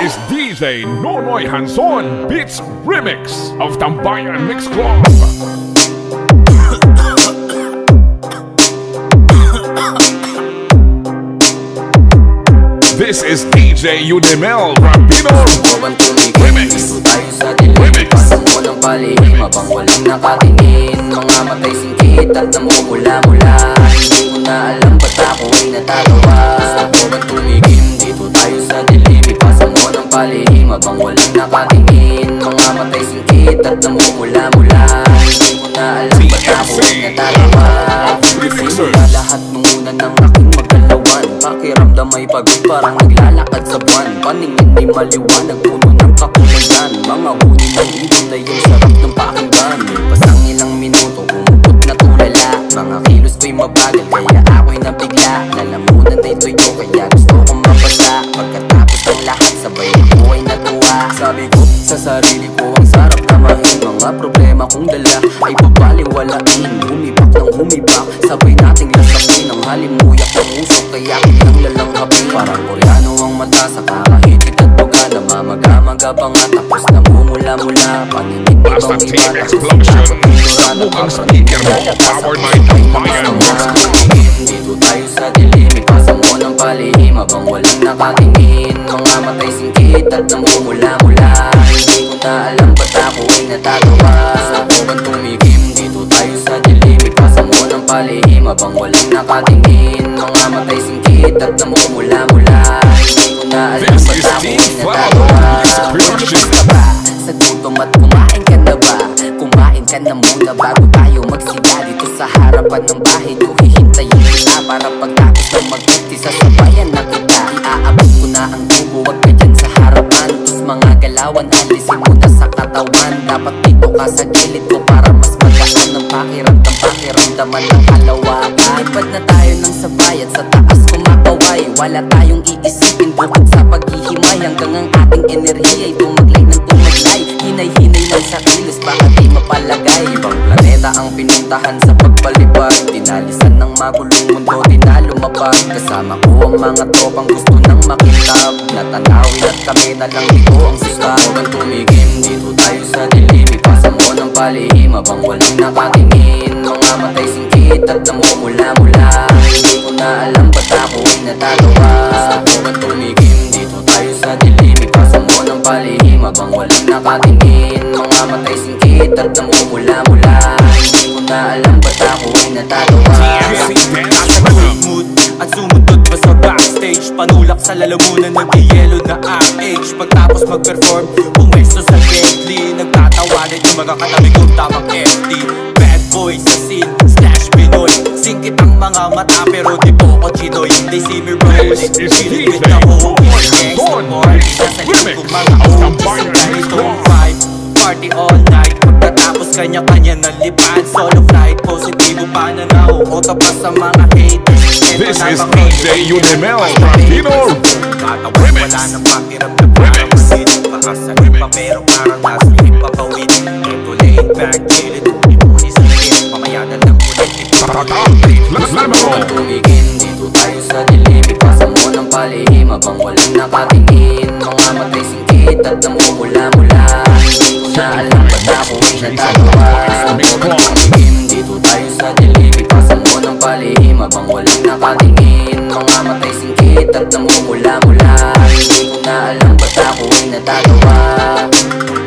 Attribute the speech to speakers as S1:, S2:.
S1: is DJ Nonoy Hanson Beats Remix of Tambayan Mix Club. This is DJ Udemel Rapino Remix.
S2: Pasang mo ng palihim habang walang nakatingin. Mga matay singkit at namumula-mula. Hindi ko na alam ba't ako ay natatawa. Gusto ko bang tumigim? Dito tayo sa dilim. Ipasang mo ng palihim habang walang nakatingin. Mga matay singkit at namumula-mula. Hindi ko na alam ba't ako ay natatawa. Simula lahat nung una ng aking magkalawan. Pakiramdam ay pagod parang naglalakad sa buwan. Paningin ay maliwanag, puno ng kakulangan. Mga huni ng ibon na yung sarap ng pakinggan. Pasang ilang minuto, umukot na tulala. Mga kilos ko'y mabagal, kaya ako'y nabigla. Lalamunan na ito'yo, kaya gusto kong mapasa. Pagkatapos ng lahat, sabay ako ay natuwa. Sabi ko sa sarili ko, ang sarap tamahin. Mga problema kong dala ay babaliwalain. Humibak ng humibak, sabay nating lasapin. Ang halimuyak ng usok, kaya kitang lalanghapin. Parang koreano ang mata sa kakahitit at buga. Namamaga-maga pa nga, tapos namumula-mula. Paningin ibang iba,
S1: Explosion sa bukang speaker mo, powered by Tambayan Mix Club.
S2: Dito tayo sa dilim, ipasang mo ng palihim habang walang nakatingin. Mga matay singkit at namumula-mula. Hindi ko na alam ba't ako ay natatawa. Gusto ko bang tumigim? Dito tayo sa dilim, ipasang mo ng palihim habang walang nakatingin. Mga matay singkit at namumula-mula. Hindi ko na alam ba't ako ay natatawa. Kumain ka ba? Sa gutom at kumain ka na ba? Kumain ka na muna bago tayo magsiga. Dito sa harapan ng bahay ko hihintayin kita. Para pagtapos ng mag-uti sa sabayan na kita. Iaabot ko na ang tubo, wag ka dyan sa harapan. Tus mga galawan, alisin mo na sa katawan. Dapat dito ka sa gilid ko para mas magaan ng pakiramdam. Pakiramdaman ng kalawagan. Lipad na tayo ng sabayan, sa taas kumakaway. Wala tayong iisipin bukod sa paghihimay. Hanggang ang ating enerhiya ay tumaglay ng tumaglay. Hinay-hinay lang sa kilos, baka di mapalagay. Ibang planeta ang pinuntahan sa pagpalipad. Dinalisan ng magulong mundo, di na lumapag. Kasama ko ang mga tropang gusto nang makitab. Natanawin at kami na lang dito ang sista. Huwag tumigim, dito tayo sa dilim. Ipasang mo ng palihim habang walang nakatingin. Mga matay singkit at namumula-mula. Hindi ko na alam ba't ako ay natatawa. Gusto ko bang tumigim? Dito tayo sa dilim. Ipasang mo ng palihim habang walang nakatingin. Mga matay singkit at namumula-mula. Hindi ko na alam ba't ako ay natatawa.
S3: Nasa good mood at sumundot pa sa backstage. Panulak sa lalamunan, nag-yelo na RH. Pagtapos mag-perform, pumesto sa Bentley. Nagtatawanan yung mga katabi kong tamang FT. Bad boy sa scene, slash Pinoy. Singkit ang mga mata pero di po ko chinoy. They see me rolling, feeling with the whole gangsta party. Nasa likod kong mga OGs, ganitong vibe. Party all night, pagkatapos kanya-kanya na lipad. Solo flight, positibo pananaw. Oto pa sa mga haters.
S1: This is DJ Udemel Rapino Remix.
S3: Wala nang pakiramdam parang masin. Pakasalit pa pero parang nasa ipapawid. Ito laid back, chillin', ipunis ang hit. Mamaya na lang ulit
S2: Huwag tumigin, dito tayo sa dilim. Ipasang mo ng palihim habang walang nakatingin. Mga matay singkit at namumula-mula. Hindi ko na alam ba't ako ay natatawa. Huwag tumigin, dito tayo sa dilim. Ipasang mo ng palihim habang walang nakatingin. Mga matay singkit at namumula-mula. Hindi ko na alam ba't ako ay natatawa.